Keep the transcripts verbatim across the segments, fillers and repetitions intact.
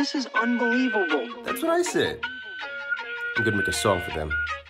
This is unbelievable. That's what I said. I'm gonna make a song for them.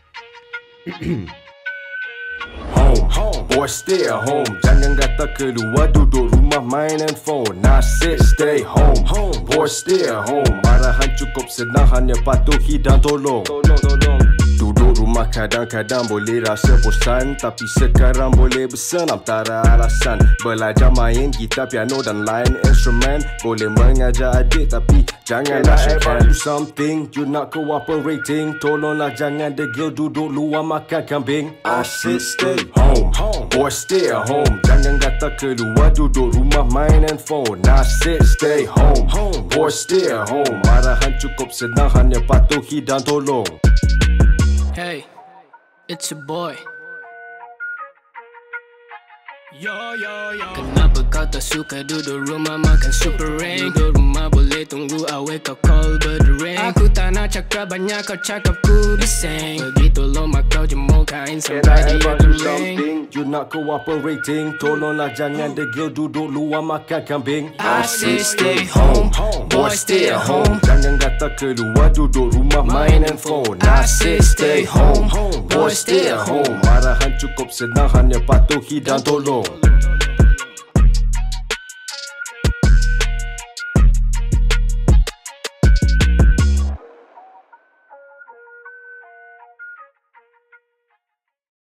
Home, home, boy stay at home. Jangan kata keluar, duduk rumah main handphone. Nah sit, stay home, home, boy stay at home. Marahan cukup senang, hanya patuhi dan tolong. Tolong, tolong. Duduk rumah kadang-kadang boleh rasa bosan, tapi sekarang boleh bersenam tak ada alasan. Belajar main gitar, piano dan lain instrumen. Boleh mengajar adik tapi janganlah shake hand. Do something, you not cooperating. Tolonglah jangan degil duduk luar makan kambing. I sit, stay home, home, boy stay at home. Jangan kata keluar, duduk rumah main handphone. I sit, stay home, home, boy stay at home. Marahan cukup senang, hanya patuhi dan tolong. Hey, it's your boy. Yo, yo, yo. Kenapa kau tak suka duduk rumah makan super ring? Duduk rumah boleh tunggu awet kau call berdering. Aku tak nak cakap banyak, kau cakap ku bising. Begitu lama kau jemur kain sampai dia kering. You not cooperating. Tolonglah jangan degil duduk luar makan kambing. I say stay home, boy stay at home. Jangan kata keluar, duduk rumah main handphone. I say stay home, boy stay at home. Marahan cukup senang, hanya patuhi dan tolong.